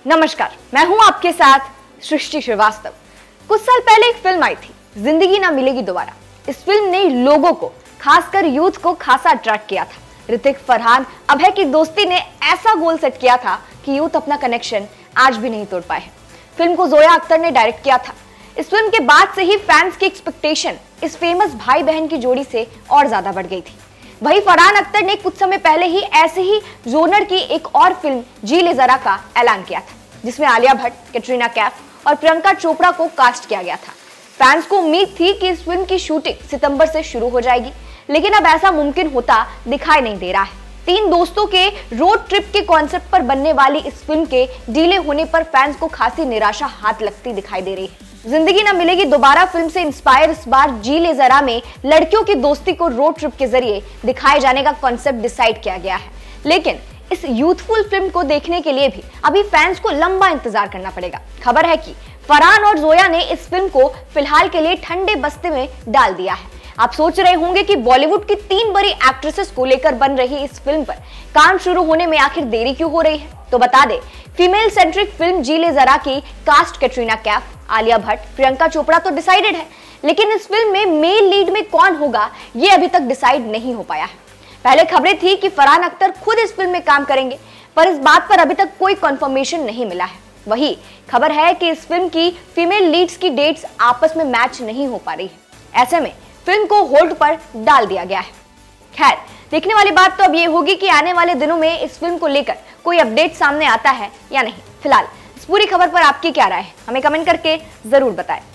नमस्कार, मैं हूं आपके साथ सृष्टि श्रीवास्तव। कुछ साल पहले एक फिल्म आई थी, जिंदगी ना मिलेगी दोबारा। इस फिल्म ने लोगों को, खासकर यूथ को खासा अट्रैक्ट किया था। ऋतिक, फरहान, अभय की दोस्ती ने ऐसा गोल सेट किया था कि यूथ अपना कनेक्शन आज भी नहीं तोड़ पाए हैं। फिल्म को जोया अख्तर ने डायरेक्ट किया था। इस फिल्म के बाद से ही फैंस की एक्सपेक्टेशन इस फेमस भाई बहन की जोड़ी से और ज्यादा बढ़ गई थी। वही फरहान अख्तर ने कुछ समय पहले ही ऐसे ही जोनर की एक और फिल्म जी ले जरा का ऐलान किया था, जिसमें आलिया भट्ट, कैटरीना कैफ और प्रियंका चोपड़ा को कास्ट किया गया था। फैंस को उम्मीद थी कि इस फिल्म की शूटिंग सितंबर से शुरू हो जाएगी, लेकिन अब ऐसा मुमकिन होता दिखाई नहीं दे रहा है। 3 दोस्तों के रोड ट्रिप के कॉन्सेप्ट पर बनने वाली इस फिल्म के डिले होने पर फैंस को खासी निराशा हाथ लगती दिखाई दे रही है। जिंदगी ना मिलेगी दोबारा फिल्म से इंस्पायर इस बार जी ले जरा में लड़कियों की दोस्ती को रोड ट्रिप के जरिए दिखाए जाने का कॉन्सेप्ट डिसाइड किया गया है। लेकिन इस यूथफुल फिल्म को देखने के लिए भी अभी फैंस को लंबा इंतजार करना पड़ेगा। खबर है कि फरहान और जोया ने इस फिल्म को फिलहाल के लिए ठंडे बस्ते में डाल दिया है। आप सोच रहे होंगे कि बॉलीवुड की 3 बड़ी एक्ट्रेसेस को लेकर बन रही इस फिल्म पर काम शुरू होने में आखिर देरी क्यों हो रही है। तो बता दे, female centric film Jee Le Zaraa की कास्ट कैटरीना कैफ, आलिया भट्ट, प्रियंका चोपड़ा तो डिसाइडेड है, लेकिन इस फिल्म में मेल लीड में कौन होगा ये अभी तक डिसाइड नहीं हो पाया है। पहले खबरें थी कि फरहान अख्तर खुद इस फिल्म में काम करेंगे, पर इस बात पर अभी तक कोई कंफर्मेशन नहीं मिला है। वही खबर है कि इस फिल्म की फीमेल लीड्स की डेट्स आपस में मैच नहीं हो पा रही है। ऐसे में फिल्म को होल्ड पर डाल दिया गया है। खैर, देखने वाली बात तो अब ये होगी कि आने वाले दिनों में इस फिल्म को लेकर कोई अपडेट सामने आता है या नहीं। फिलहाल इस पूरी खबर पर आपकी क्या राय है, हमें कमेंट करके जरूर बताएं।